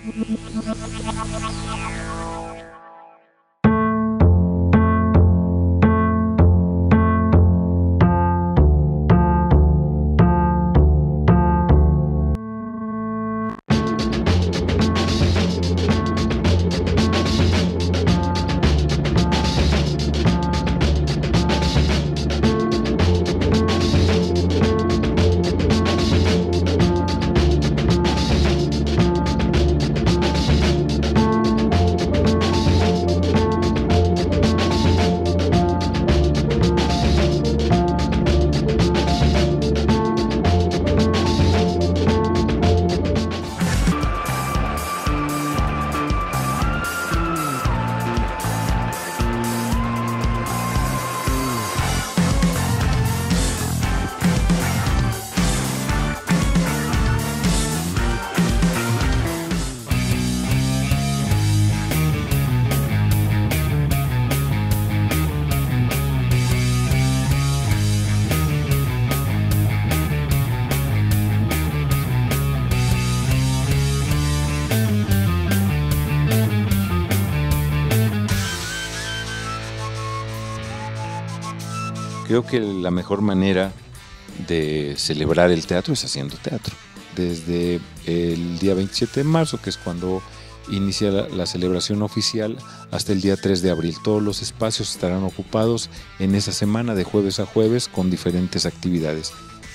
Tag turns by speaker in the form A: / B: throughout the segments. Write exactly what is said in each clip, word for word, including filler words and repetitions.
A: Creo que la mejor manera de celebrar el teatro es haciendo teatro. Desde el día veintisiete de marzo, que es cuando inicia la, la celebración oficial, hasta el día tres de abril. Todos los espacios estarán ocupados en esa semana de jueves a jueves con diferentes actividades.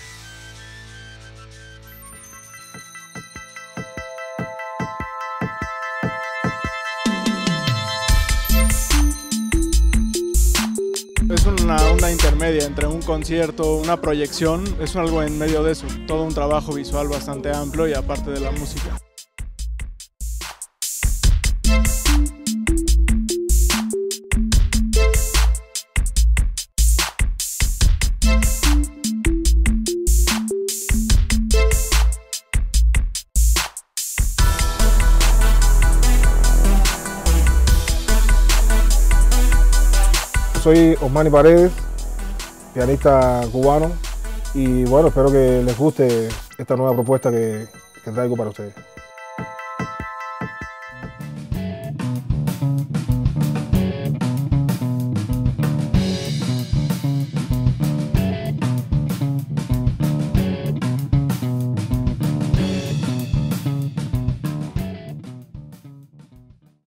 B: Es una onda intermedia entre un concierto, una proyección, es algo en medio de eso, todo un trabajo visual bastante amplio y aparte de la música.
C: Soy Osmani Paredes, pianista cubano, y bueno, espero que les guste esta nueva propuesta que, que traigo para ustedes.